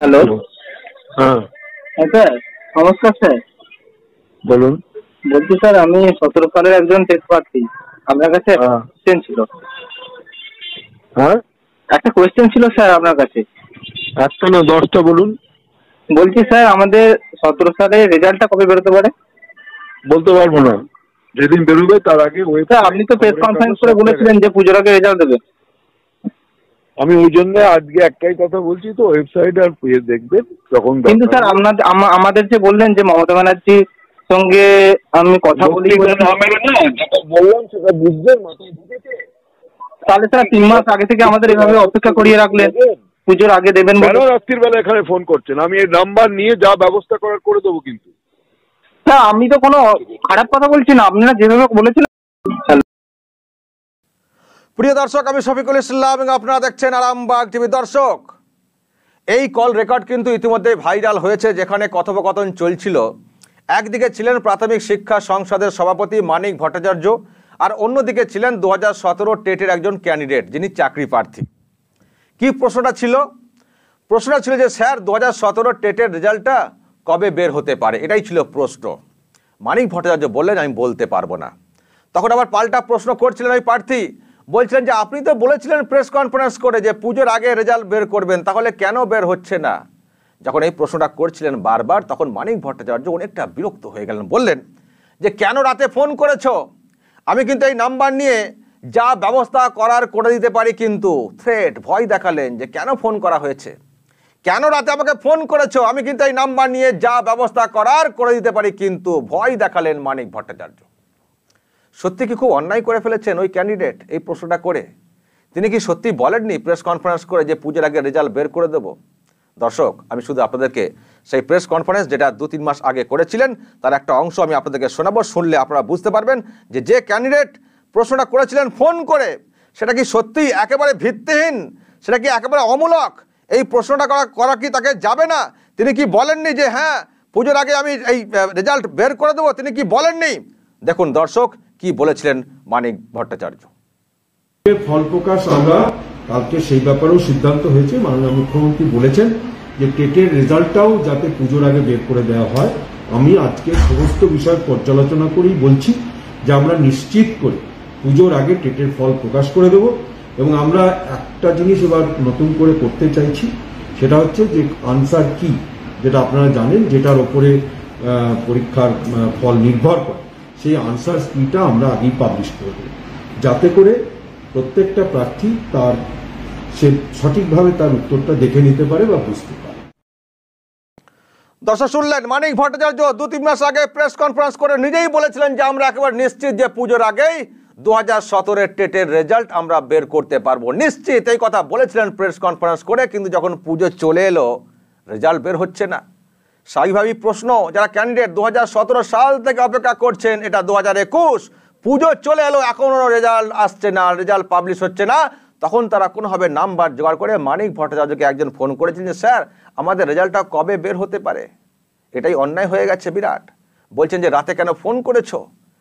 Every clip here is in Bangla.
হ্যালো। হ্যাঁ হ্যাঁ স্যার, নমস্কার স্যার। বলুন। বলছি স্যার, আমি 17 সালের একজন টেট প্রার্থী। আপনার কাছে হ্যাঁ কোয়েশ্চেন ছিল। হ্যাঁ একটা কোয়েশ্চেন ছিল স্যার আপনার কাছে। একটা না 10টা বলুন। বলছি স্যার, আমাদের 17 সালের রেজাল্টটা কবে বেরোতে পারে? বলতে পারবো না, যেদিন বেরোবে তার আগে স্যার, ওয়েবসাইট আপনি তো প্রেস খবরের কাগজ কনফারেন্স করে সব বলেছিলেন জায়গায়। যে পুজোর আগে রেজাল্ট দেবে। আমি ওই জন্য আজকে একটাই কথা বলছি, তো ওয়েবসাইট আর দেখবেন যখন কিন্তু দরকার স্যার, হবে। আপনাদের আমাদের যে বললেন যে মমতা ব্যানার্জির সঙ্গে আমি কথা বলি, না মেরে না, যেটা বললাম সেটা বুঝবেন, মাথায় ঢুকেছে। তাহলে স্যার 3 মাস আগে থেকে আমাদের এভাবে অপেক্ষা করিয়ে রাখলেন, পুজোর আগে দেবেন কেন বলে। রাত্রির বেলা এখানে ফোন করছেন? আমি এই নাম্বার নিয়ে যা ব্যবস্থা করার করে দেবো। কিন্তু স্যার, আমি তো কোনো খারাপ কথা বলছি না, আপনারা যেভাবে বলেছিলেন। প্রিয় দর্শক, আমি শফিকুল ইসলাম এবং আপনারা দেখছেন আরামবাগ টিভি। দর্শক, এই কল রেকর্ড কিন্তু ইতিমধ্যে ভাইরাল হয়েছে, যেখানে কথোপকথন চলছিল। একদিকে ছিলেন প্রাথমিক শিক্ষা সংসদের সভাপতি মানিক ভট্টাচার্য, আর অন্যদিকে ছিলেন 2017 টেটের একজন ক্যান্ডিডেট, যিনি চাকরি প্রার্থী। কি প্রশ্নটা ছিল? প্রশ্নটা ছিল যে স্যার, 2017 টেটের রেজাল্টটা কবে বের হতে পারে, এটাই ছিল প্রশ্ন। মানিক ভট্টাচার্য বললেন আমি বলতে পারবো না। তখন আবার পাল্টা প্রশ্ন করছিলেন ওই প্রার্থী, বলছিলেন যে আপনি তো বলেছিলেন প্রেস কনফারেন্স করে যে পুজোর আগে রেজাল্ট বের করবেন, তাহলে কেন বের হচ্ছে না? যখন এই প্রশ্নটা করছিলেন বারবার, তখন মানিক ভট্টাচার্য অনেকটা বিরক্ত হয়ে গেলেন। বললেন যে কেন রাতে ফোন করেছো? আমি কিন্তু এই নাম্বার নিয়ে যা ব্যবস্থা করার করে দিতে পারি। কিন্তু থ্রেট, ভয় দেখালেন যে কেন ফোন করা হয়েছে, কেন রাতে আমাকে ফোন করেছো, আমি কিন্তু এই নাম্বার নিয়ে যা ব্যবস্থা করার করে দিতে পারি। কিন্তু ভয় দেখালেন মানিক ভট্টাচার্য। সত্যি কি খুব অন্যায় করে ফেলেছেন ওই ক্যান্ডিডেট এই প্রশ্নটা করে? তিনি কি সত্যি বলেননি প্রেস কনফারেন্স করে যে পুজোর আগে রেজাল্ট বের করে দেব? দর্শক, আমি শুধু আপনাদেরকে সেই প্রেস কনফারেন্স যেটা 2-3 মাস আগে করেছিলেন তার একটা অংশ আমি আপনাদেরকে শোনাবো। শুনলে আপনারা বুঝতে পারবেন যে ক্যান্ডিডেট প্রশ্নটা করেছিলেন ফোন করে, সেটা কি সত্যি একেবারে ভিত্তিহীন, সেটা কি একেবারে অমূলক? এই প্রশ্নটা করা কি তাকে যাবে না? তিনি কি বলেননি যে হ্যাঁ পুজোর আগে আমি এই রেজাল্ট বের করে দেবো? তিনি কি বলেননি? দেখুন দর্শক কি বলেছিলেন মানিক ভট্টাচার্য। ফল প্রকাশ আমরা কালকে সেই ব্যাপারেও সিদ্ধান্ত হয়েছে। মাননীয় মুখ্যমন্ত্রী বলেছেন যে টেটের রেজাল্টটাও যাতে পুজোর আগে বের করে দেওয়া হয়। আমি আজকে সমস্ত বিষয় পর্যালোচনা করেই বলছি যে আমরা নিশ্চিত করে পুজোর আগে টেটের ফল প্রকাশ করে দেব। এবং আমরা একটা জিনিস এবার নতুন করে করতে চাইছি, সেটা হচ্ছে যে আনসার কি, যেটা আপনারা জানেন, যেটার ওপরে পরীক্ষার ফল নির্ভর করে, সেই আনসার কিটা আমরা আগেই পাবলিশ করে দেব, যাতে করে প্রত্যেকটা প্রার্থী সে সঠিকভাবে তার উত্তরটা দেখে নিতে পারে বা বুঝতে পারে। দর্শক শুনলেন, মানিক ভট্টাচার্য 2-3 মাস আগে প্রেস কনফারেন্স করে নিজেই বলেছিলেন যে আমরা একেবারে নিশ্চিত যে পুজোর আগেই 2017 টেটের রেজাল্ট আমরা বের করতে পারবো, নিশ্চিত। এই কথা বলেছিলেন প্রেস কনফারেন্স করে। কিন্তু যখন পুজো চলে এলো, রেজাল্ট বের হচ্ছে না। স্বাভাবিক প্রশ্ন, যারা ক্যান্ডিডেট 2017 সাল থেকে অপেক্ষা করছেন, এটা 2021, পুজো চলে এলো, এখনো রেজাল্ট আসছে না, রেজাল্ট পাবলিশ হচ্ছে না। তখন তারা কোনোভাবে নাম্বার জোগাড় করে মানিক ভট্টাচার্যকে একজন ফোন করেছিলেন যে স্যার আমাদের রেজাল্টটা কবে বের হতে পারে? এটাই অন্যায় হয়ে গেছে বিরাট। বলছেন যে রাতে কেন ফোন করেছো,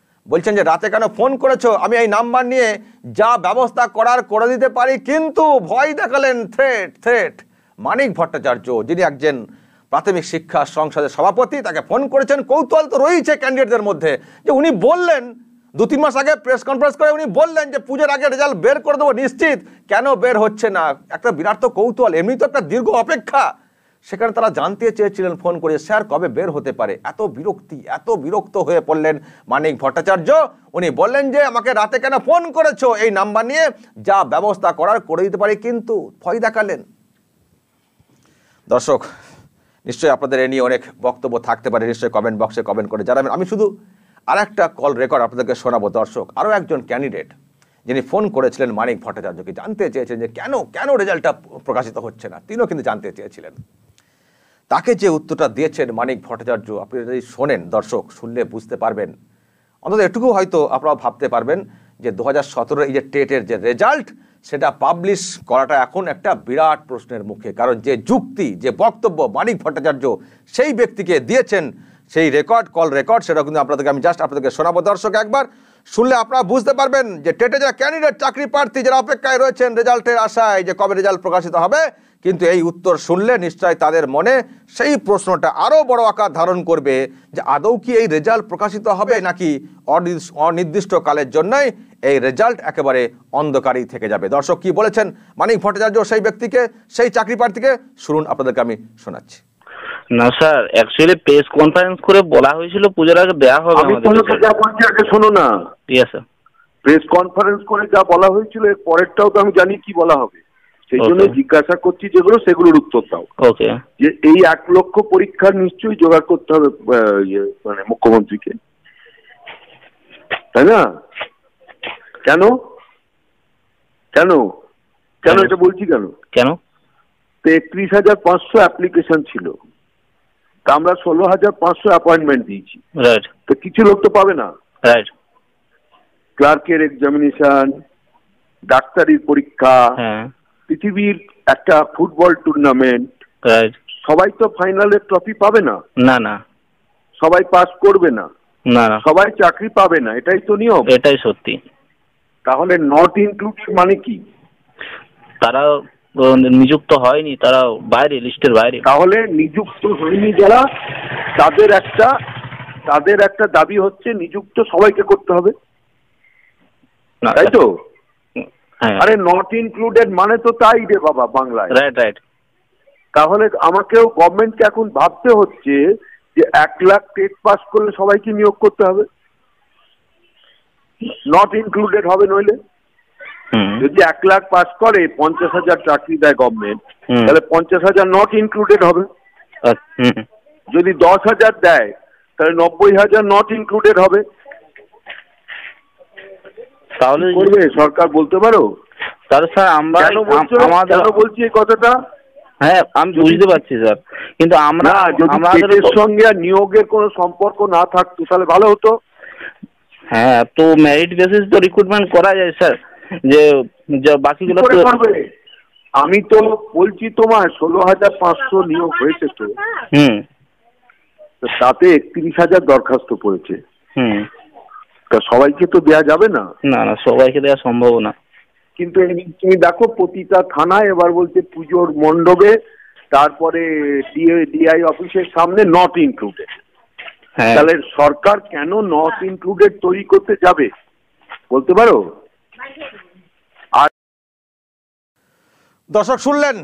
আমি এই নাম্বার নিয়ে যা ব্যবস্থা করার করে দিতে পারি। কিন্তু ভয় দেখালেন, থ্রেট। মানিক ভট্টাচার্য, যিনি একজন প্রাথমিক শিক্ষা সংসদের সভাপতি, তাকে ফোন করেছেন। কৌতূহল তো রয়েছে ক্যান্ডিডেটদের মধ্যে যে উনি বললেন 2-3 মাস আগে প্রেস কনফারেন্স করে উনি বললেন যে পুজোর আগে রেজাল্ট বের করে দেবো নিশ্চিত, কেন বের হচ্ছে না? একটা বিরাট তো কৌতূহল, এমনি তো একটা দীর্ঘ অপেক্ষা। সেখানে তারা জানতে চেয়েছিলেন ফোন করে স্যার কবে বের হতে পারে। এত বিরক্ত হয়ে পড়লেন মানিক ভট্টাচার্য। উনি বললেন যে আমাকে রাতে কেন ফোন করেছো, এই নাম্বার নিয়ে যা ব্যবস্থা করার করে দিতে পারি। কিন্তু ভয় দেখালেন। দর্শক, নিশ্চয়ই আপনাদের এ নিয়ে অনেক বক্তব্য থাকতে পারে, নিশ্চয়ই কমেন্ট বক্সে কমেন্ট করে জানাবেন। আমি শুধু আর একটা কল রেকর্ড আপনাদেরকে শোনাবো। দর্শক, আরও একজন ক্যান্ডিডেট যিনি ফোন করেছিলেন মানিক ভট্টাচার্যকে, জানতে চেয়েছেন যে কেন রেজাল্টটা প্রকাশিত হচ্ছে না। তিনিও কিন্তু জানতে চেয়েছিলেন। তাকে যে উত্তরটা দিয়েছেন মানিক ভট্টাচার্য, আপনি যদি শোনেন দর্শক, শুনলে বুঝতে পারবেন, অন্তত এটুকু হয়তো আপনারা ভাবতে পারবেন যে 2017 এই যে টেটের যে রেজাল্ট, সেটা পাবলিশ করাটা এখন একটা বিরাট প্রশ্নের মুখে। কারণ যে যুক্তি, যে বক্তব্য মানিক ভট্টাচার্য সেই ব্যক্তিকে দিয়েছেন, সেই কল রেকর্ড, সেটা কিন্তু আমি জাস্ট আপনাদেরকে শোনাবো। দর্শক একবার শুনলে আপনারা বুঝতে পারবেন যে টেটে যারা ক্যান্ডিডেট চাকরি প্রার্থী যারা অপেক্ষায় রয়েছেন রেজাল্টের আশায় যে কবে রেজাল্ট প্রকাশিত হবে, কিন্তু এই উত্তর শুনলে নিশ্চয়ই তাদের মনে সেই প্রশ্নটা আরও বড় আকার ধারণ করবে যে আদৌ কি এই রেজাল্ট প্রকাশিত হবে নাকি অনির্দিষ্টকালের জন্যই এই রেজাল্ট একেবারে অন্ধকারেই থেকে যাবে। দর্শক কি বলেছেন মানিক ভট্টাচার্য সেই ব্যক্তিকে, সেই চাকরি প্রার্থীকে, শুনুন আপনাদেরকে আমি শোনাচ্ছি। না স্যার, অ্যাকচুয়ালি প্রেস কনফারেন্স করে বলা হয়েছিল পুজোর আগে দেওয়া হবে আমাদের। যা বলছি আগে শোনো না। ঠিক আছে। প্রেস কনফারেন্স করে যা বলা হয়েছিল এর পরেরটাও তো আমি জানি কি বলা হবে, সেই জন্য জিজ্ঞাসা করছি যেগুলো সেগুলোর উত্তর দাও। ওকে। যে এই 1 লক্ষ পরীক্ষার নিশ্চয়ই জোগাড় করতে হবে মানে মুখ্যমন্ত্রীকে, তাই না? কেন কেন কেন এটা বলছি কেন কেন? তো 31,500 অ্যাপ্লিকেশন ছিল, তা আমরা 16,500 অ্যাপয়েন্টমেন্ট দিয়েছি। রাইট। তো কিছু লোক তো পাবে না। রাইট। ক্লার্কের এক্সামিনেশন, ডাক্তারির পরীক্ষা, পৃথিবীর একটা ফুটবল টুর্নামেন্ট, সবাই তো ফাইনালের ট্রফি পাবে না। না না, সবাই পাস করবে না। না না, সবাই চাকরি পাবে না, এটাই তো নিয়ম। এটাই সত্যি। তাহলে নট ইনক্লুডেড মানে কি? তারা নিযুক্ত হয়নি, তারা বাইরে, লিস্টের বাইরে। তাহলে নিযুক্ত হয়নি যারা, তাদের একটা দাবি হচ্ছে নিযুক্ত সবাইকে করতে হবে, তাই তো? আরে নট ইনক্লুডেড মানে তো তাই রে বাবা বাংলায়। Right right. তাহলে আমাকেও গভর্নমেন্টকে এখন ভাবতে হচ্ছে যে 1 লাখ টেট পাস করলে সবাইকে নিয়োগ করতে হবে, নট ইনক্লুডেড হবে নইলে। যদি 1 লাখ পাস করে 50,000 চাকরি দেয় গভর্নমেন্ট, তাহলে 50,000 নট ইনক্লুডেড হবে। যদি 10,000 দেয় তাহলে 90,000 নট ইনক্লুডেড হবে। তাহলে করবে সরকার, বলতে পারো? তাহলে স্যার আমরা কেন বলছি এই কথাটা? হ্যাঁ আমি বুঝতে পারছি স্যার, কিন্তু আমরা যদি সঙ্গে নিয়োগের কোনো সম্পর্ক না থাকতো তাহলে ভালো হতো। হ্যাঁ, তো মেরিট বেসিস তো রিক্রুটমেন্ট করা যায় স্যার, যে বাকিগুলো আমি তো বলছি তোমার 16,500 নিয়োগ হয়েছে তো, তাতে 31,000 দরখাস্ত পড়েছে। তা সবাইকে তো দেয়া যাবে না। না না, সবাইকে দেওয়া সম্ভব না। কিন্তু তুমি দেখো প্রতিটা থানায় এবার বলছে পুজোর মণ্ডপে, তারপরে ডিআই অফিসের সামনে নট ইনক্লুডেড। তাহলে সরকার কেন নট ইনক্লুডেড তৈরি করতে যাবে বলতে পারো? আর দর্শক শুনলেন,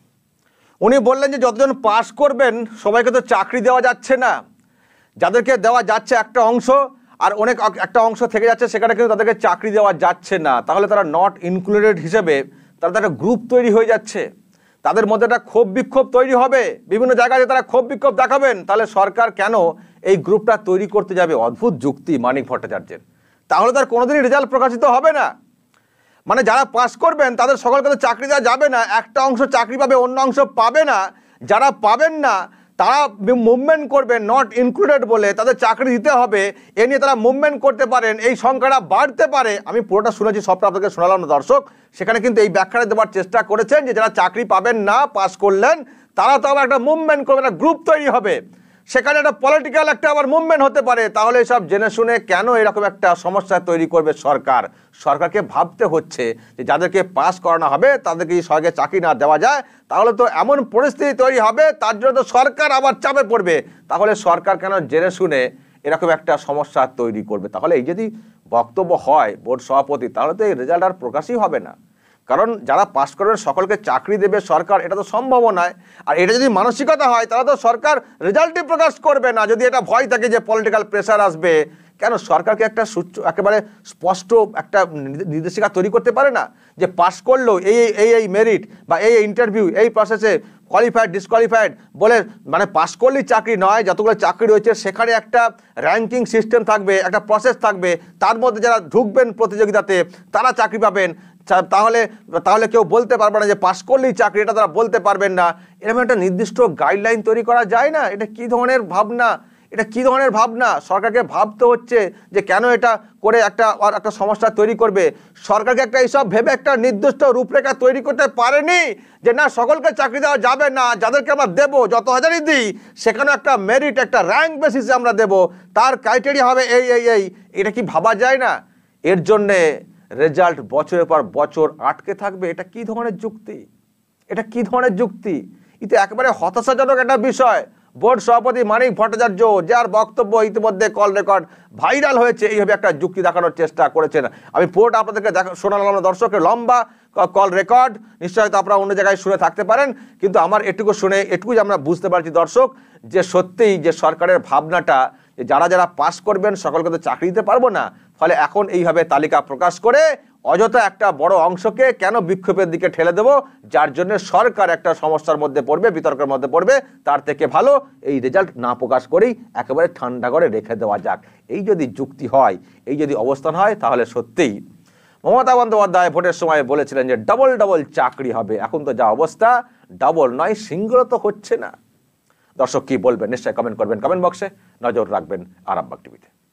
উনি বললেন যে যতজন পাস করবেন সবাইকে তো চাকরি দেওয়া যাচ্ছে না, যাদেরকে দেওয়া যাচ্ছে একটা অংশ, আর অনেক একটা অংশ থেকে যাচ্ছে, সেখানে কিন্তু তাদেরকে চাকরি দেওয়া যাচ্ছে না। তাহলে তারা নট ইনক্লুডেড হিসেবে তারা একটা গ্রুপ তৈরি হয়ে যাচ্ছে, তাদের মধ্যে একটা ক্ষোভ বিক্ষোভ তৈরি হবে, বিভিন্ন জায়গায় তারা ক্ষোভ বিক্ষোভ দেখাবেন। তাহলে সরকার কেন এই গ্রুপটা তৈরি করতে যাবে? অদ্ভুত যুক্তি মানিক ভট্টাচার্যের। তাহলে তার কোনোদিনই রেজাল্ট প্রকাশিত হবে না। মানে যারা পাস করবেন তাদের সকলকে তো চাকরি দেওয়া যাবে না, একটা অংশ চাকরি পাবে, অন্য অংশ পাবে না। যারা পাবেন না তারা মুভমেন্ট করবেন নট ইনক্লুডেড বলে, তাদের চাকরি দিতে হবে, এ নিয়ে তারা মুভমেন্ট করতে পারেন, এই সংখ্যাটা বাড়তে পারে। আমি পুরোটা শুনেছি, সবটা আপনাদেরকে শোনালাম না দর্শক। সেখানে কিন্তু এই ব্যাখ্যাটা দেওয়ার চেষ্টা করেছেন যে যারা চাকরি পাবেন না, পাস করলেন, তারা তো আবার একটা মুভমেন্ট করবে, একটা গ্রুপ তৈরি হবে, সেখানে একটা পলিটিক্যাল একটা আবার মুভমেন্ট হতে পারে। তাহলে সব জেনে শুনে কেন এরকম একটা সমস্যা তৈরি করবে সরকার? সরকারকে ভাবতে হচ্ছে যে যাদেরকে পাস করানো হবে তাদেরকে যদি সরকারি চাকরি না দেওয়া যায় তাহলে তো এমন পরিস্থিতি তৈরি হবে, তার জন্য তো সরকার আবার চাপে পড়বে। তাহলে সরকার কেন জেনে শুনে এরকম একটা সমস্যা তৈরি করবে? তাহলে এই যদি বক্তব্য হয় বোর্ড সভাপতি, তাহলে তো এই রেজাল্ট আর প্রকাশই হবে না। কারণ যারা পাস করবে সকলকে চাকরি দেবে সরকার, এটা তো সম্ভব নয়। আর এটা যদি মানসিকতা হয় তাহলে তো সরকার রেজাল্টই প্রকাশ করবে না। যদি এটা ভয় থাকে যে পলিটিক্যাল প্রেশার আসবে, কেন সরকারকে একটা একেবারে স্পষ্ট একটা নির্দেশিকা তৈরি করতে পারে না যে পাস করলেও এই মেরিট বা এই ইন্টারভিউ, এই প্রসেসে কোয়ালিফাইড ডিসকোয়ালিফাইড বলে, মানে পাস করলেই চাকরি নয়, যতগুলো চাকরি রয়েছে সেখানে একটা র্যাঙ্কিং সিস্টেম থাকবে, একটা প্রসেস থাকবে, তার মধ্যে যারা ঢুকবেন প্রতিযোগিতাতে তারা চাকরি পাবেন। তাহলে কেউ বলতে পারবে না যে পাস করলেই চাকরি, এটা তারা বলতে পারবেন না। এরকম একটা নির্দিষ্ট গাইডলাইন তৈরি করা যায় না? এটা কি ধরনের ভাবনা? এটা কি ধরনের ভাবনা? সরকারকে ভাবতে হচ্ছে যে কেন এটা করে একটা সমস্যা তৈরি করবে। সরকারকে একটা এইসব ভেবে একটা নির্দিষ্ট রূপরেখা তৈরি করতে পারেনি যে না সকলকে চাকরি দেওয়া যাবে না, যাদেরকে আমরা দেবো যত হাজারই দিই সেখানে একটা মেরিট, একটা র্যাঙ্ক বেসিসে আমরা দেবো, তার ক্রাইটেরিয়া হবে এই। এটা কি ভাবা যায় না? এর জন্যে রেজাল্ট বছরের পর বছর আটকে থাকবে? এটা কি ধরনের যুক্তি? এটা কি ধরনের যুক্তি? এটা একেবারে হতাশাজনক একটা বিষয়। বোর্ড সভাপতি মানিক ভট্টাচার্য, যার বক্তব্য ইতিমধ্যে কল রেকর্ড ভাইরাল হয়েছে, এইভাবে একটা যুক্তি দেখানোর চেষ্টা করেছেন। আমি পুরোটা আপনাদেরকে শোনালাম না দর্শকের, লম্বা কল রেকর্ড, নিশ্চয়ই হয়তো আপনারা অন্য জায়গায় শুনে থাকতে পারেন, কিন্তু আমার এটুকু শুনে এটুকুই আমরা বুঝতে পারছি দর্শক, যে সত্যিই যে সরকারের ভাবনাটা যে যারা যারা পাস করবেন সকলকে তো চাকরি দিতে পারবো না, ফলে এখন এইভাবে তালিকা প্রকাশ করে অযথা একটা বড় অংশকে কেন বিক্ষোভের দিকে ঠেলে দেবো, যার জন্য সরকার একটা সমস্যার মধ্যে পড়বে, বিতর্কের মধ্যে পড়বে। তার থেকে ভালো এই রেজাল্ট না প্রকাশ করেই একেবারে ঠান্ডা করে রেখে দেওয়া যাক। এই যদি যুক্তি হয়, এই যদি অবস্থান হয়, তাহলে সত্যিই মমতা বন্দ্যোপাধ্যায় ভোটের সময় বলেছিলেন যে ডবল ডবল চাকরি হবে। এখন তো যা অবস্থা, ডবল নয়, সিঙ্গল তো হচ্ছে না। দর্শক কি বলবেন নিশ্চয়ই কমেন্ট করবেন, কমেন্ট বক্সে নজর রাখবেন আরামবাগ টিভিতে।